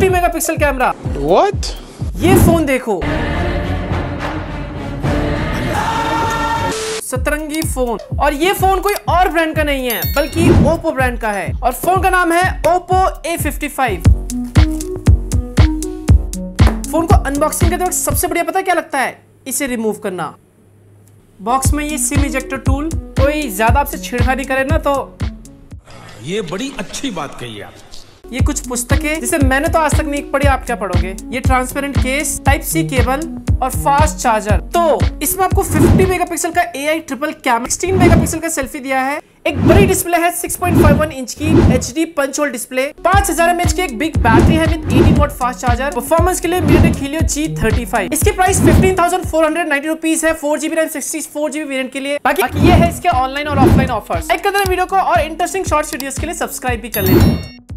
50 megapixel camera. What? ये phone देखो, सतरंगी फोन। और ये फोन कोई और ब्रांड का नहीं है बल्कि ओप्पो ब्रांड का है और फोन का नाम है ओप्पो A55। फोन को अनबॉक्सिंग करते वक्त सबसे बढ़िया पता है क्या लगता है? इसे रिमूव करना। बॉक्स में ये सिम इजेक्टर टूल, कोई ज्यादा आपसे छेड़खानी करे ना तो ये बड़ी अच्छी बात कही आप। ये कुछ पुस्तकें जिसे मैंने तो आज तक नहीं पढ़ी, आप क्या पढ़ोगे। ये transparent case, type C cable और फास्ट चार्जर। तो इसमें आपको 50 मेगापिक्सल का AI ट्रिपल कैमरा, 16 मेगापिक्सल का सेल्फी दिया है, एक बड़ी डिस्प्ले है 6.51 इंच की HD punch hole display, 5000 mAh की एक बिग बैटरी है with 18 watt fast charger. Performance के लिए MediaTek Helio G35। इसकी प्राइस 15,490 रुपीस है 4GB रैम 64GB वेरिएंट के लिए। बाकी ये है इसके ऑनलाइन और ऑफलाइन ऑफर्स। लाइक कर देना वीडियो को और इंटरेस्टिंग शॉर्ट्स वीडियोस के लिए सब्सक्राइब भी कर लेना।